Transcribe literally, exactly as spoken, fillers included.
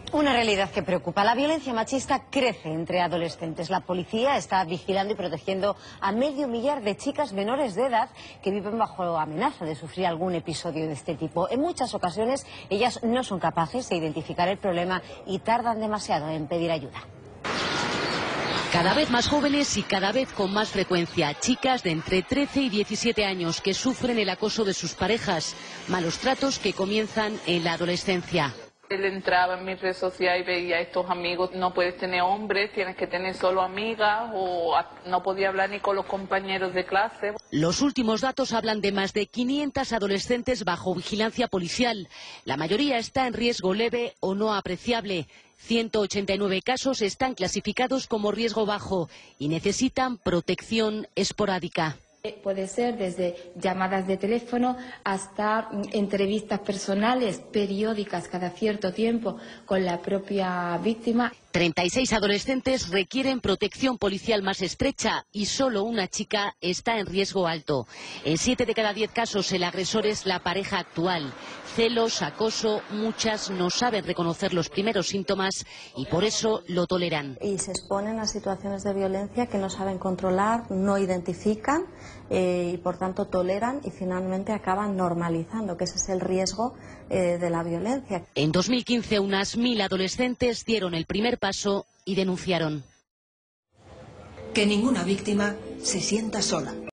Una realidad que preocupa. La violencia machista crece entre adolescentes. La policía está vigilando y protegiendo a medio millar de chicas menores de edad que viven bajo amenaza de sufrir algún episodio de este tipo. En muchas ocasiones ellas no son capaces de identificar el problema y tardan demasiado en pedir ayuda. Cada vez más jóvenes y cada vez con más frecuencia, chicas de entre trece y diecisiete años que sufren el acoso de sus parejas, malos tratos que comienzan en la adolescencia. Él entraba en mi red social y veía a estos amigos, no puedes tener hombres, tienes que tener solo amigas, o no podía hablar ni con los compañeros de clase. Los últimos datos hablan de más de quinientas adolescentes bajo vigilancia policial. La mayoría está en riesgo leve o no apreciable. ciento ochenta y nueve casos están clasificados como riesgo bajo y necesitan protección esporádica. Puede ser desde llamadas de teléfono hasta entrevistas personales, periódicas, cada cierto tiempo, con la propia víctima. treinta y seis adolescentes requieren protección policial más estrecha y solo una chica está en riesgo alto. En siete de cada diez casos el agresor es la pareja actual. Celos, acoso, muchas no saben reconocer los primeros síntomas y por eso lo toleran. Y se exponen a situaciones de violencia que no saben controlar, no identifican eh, y por tanto toleran y finalmente acaban normalizando, que ese es el riesgo eh, de la violencia. En dos mil quince unas mil adolescentes dieron el primer paso y denunciaron. Que ninguna víctima se sienta sola.